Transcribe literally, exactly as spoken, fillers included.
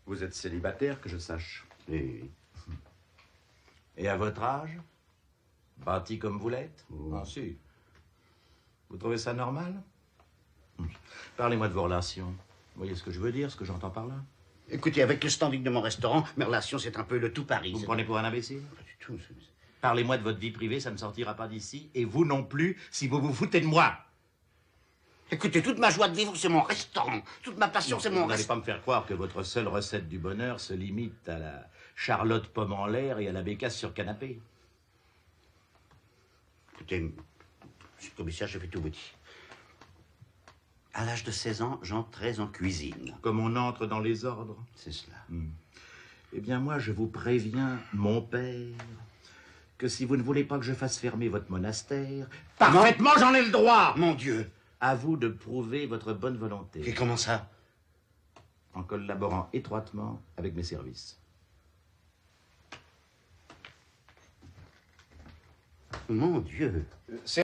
Vous êtes célibataire, que je sache. Oui. Et à votre âge? Bâti comme vous l'êtes? Oh. Ah, si. Vous trouvez ça normal? Parlez-moi de vos relations. Vous voyez ce que je veux dire, ce que j'entends par là? Écoutez, avec le standing de mon restaurant, mes relations, c'est un peu le tout Paris. Vous me prenez pour un imbécile? Pas du tout. Parlez-moi de votre vie privée, ça ne sortira pas d'ici. Et vous non plus, si vous vous foutez de moi. Écoutez, toute ma joie de vivre, c'est mon restaurant. Toute ma passion, c'est mon Vous n'allez restaurant. pas me faire croire que votre seule recette du bonheur se limite à la Charlotte pomme en l'air et à la bécasse sur canapé. Écoutez, monsieur le commissaire, je vais tout vous dire. À l'âge de seize ans, j'entrais en cuisine. Comme on entre dans les ordres. C'est cela. Hmm. Eh bien, moi, je vous préviens, mon père, que si vous ne voulez pas que je fasse fermer votre monastère, parfaitement, j'en ai le droit. Mon Dieu. À vous de prouver votre bonne volonté. Et comment ça? En collaborant étroitement avec mes services. Mon Dieu. C'est